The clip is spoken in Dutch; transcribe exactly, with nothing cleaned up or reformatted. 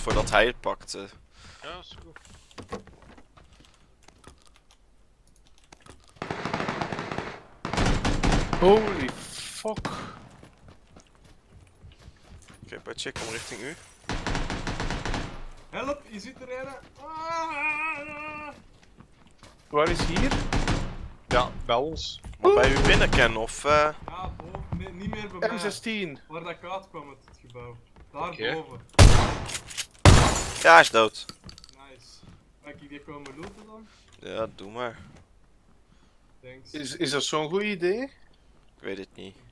voordat hij het pakte. Ja, is goed. Holy fuck. Oké, okay, Bartje, ik kom richting u. Help, je ziet er rijden. Ah! Waar is hier? Ja, bij ons. Maar bij u binnen, Ken, of... Uh... Ja, boven. Nee, niet meer bij mij. M zestien. Waar dat ik uitkwam uit het gebouw. Daar Oké. boven. Ja, hij is dood. Nice. Mag ik die komen looten dan? Ja, doe maar. Thanks. Is, is dat zo'n goed idee? Ik weet het niet.